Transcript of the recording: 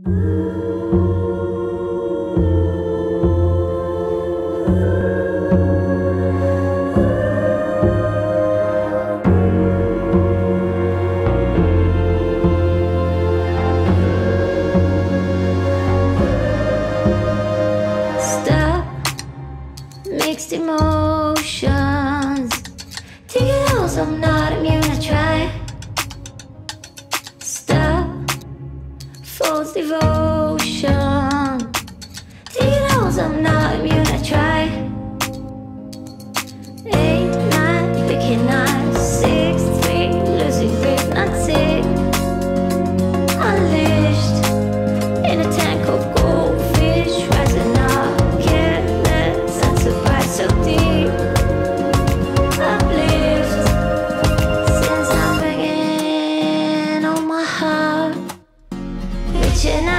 Mixed emotions. Take it all, so I'm not immune. I try. Stop. False devotion. Take it all, so I'm not immune. I try. 8, 9, picking 9, 6, 3, losing grip, not sick. Unleashed in a tank of goldfish, rising up, careless, unsurprised, so deep. Uplift since I'm breaking on my heart, reaching out.